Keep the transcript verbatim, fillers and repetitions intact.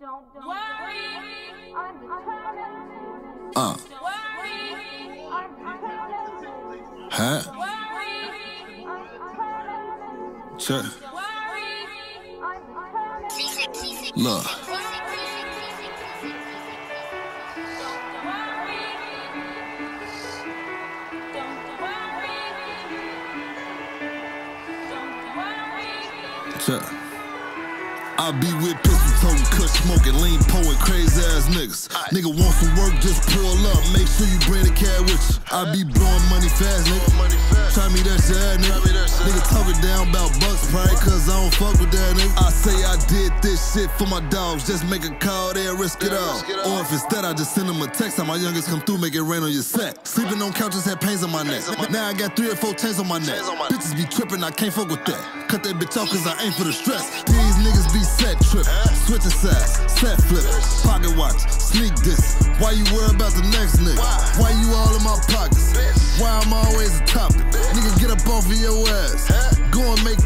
Don't worry, I'm determined. Uh. Don't worry, I'm determined. Huh? Don't worry, I'm determined. Check. Don't worry, I'm determined. Look. Check. I be with pistol toting, kush smoking, lean poing, crazy ass niggas. Nigga want some work, just pull up, make sure you bring the cat with you. I be blowing money fast, nigga. Try me that shit, nigga. Nigga talking down about bucks, probably cause I don't fuck with that, nigga. I say I did this shit for my dogs, just make a call there, risk it all. Or if instead I just send them a text, how my youngest come through, make it rain on your set. Sleeping on couches, had pains on my neck. Now I got three or four chains on my neck. Bitches be tripping, I can't fuck with that. Cut that bitch off cause I ain't for the stress. These niggas be set trip, switching sides, set flip, pocket watch, sneak this. Why you worry about the next nigga? Why you all in my pockets? Why I'm always a topic? Nigga, get up off of your ass. Go and make